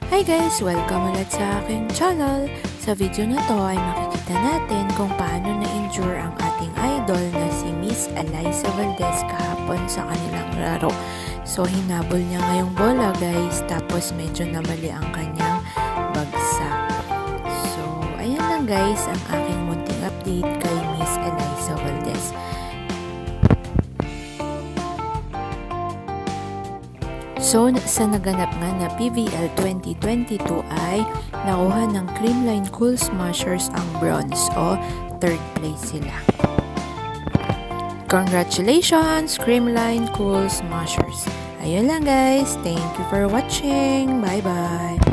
Hi guys! Welcome ulit sa aking channel. Sa video na to ay makikita natin kung paano na-injure ang ating idol na si Miss Alyssa Valdez kahapon sa kanilang laro. So hinabol niya ngayong bola guys, tapos medyo namali ang kanyang bagsak. So ayan lang guys ang aking munting update kay Miss Alyssa Valdez. So, sa naganap nga na PVL 2022 ay nakuha ng Creamline Cool Smashers ang bronze o third place sila. Congratulations, Creamline Cool Smashers! Ayun lang guys, thank you for watching, bye bye!